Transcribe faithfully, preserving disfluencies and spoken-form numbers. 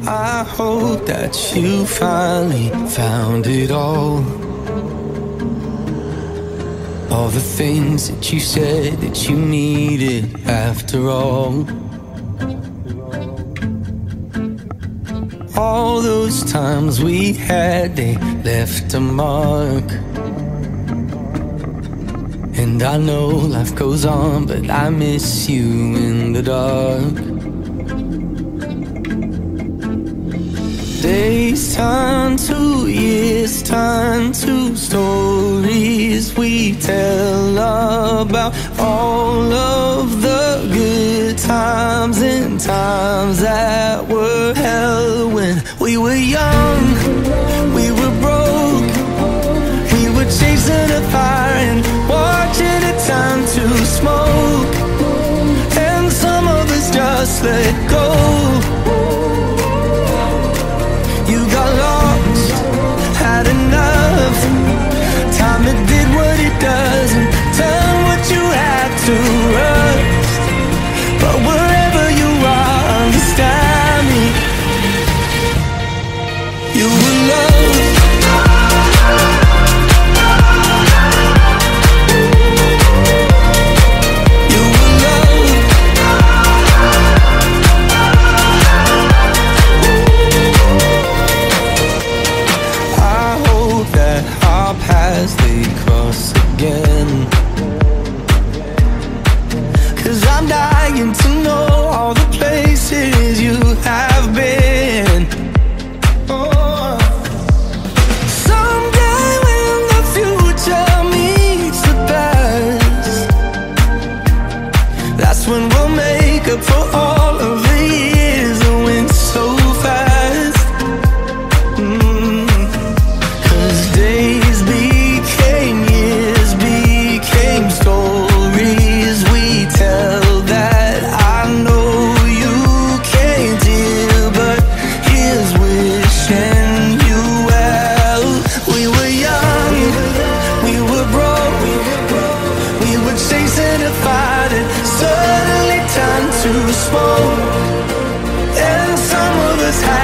I hope that you finally found it all. All the things that you said that you needed after all. All those times we had, they left a mark. And I know life goes on, but I miss you in the dark. Days turn to years, turn to stories we tell about all of the good times and times that were hell. When we were young, we were broke, we were chasing a fire and watching it turn to smoke. And some of us just let go. You got lost, had enough. Time it did what it does and turned what you had to rust. But wherever you are, understand me. You were loved. You were loved. I hope that our paths they cross again. 'Cause I'm dying to know all the places you have been. Oh. Someday when the future meets the past, that's when we'll make up for all of the years that went so fast. Mm. 'Cause days became years, became stories we tell that I know you can't hear, but here's wishing you well. We were young, we were broke, we were chasing a fire that suddenly turned to smoke. And some of us had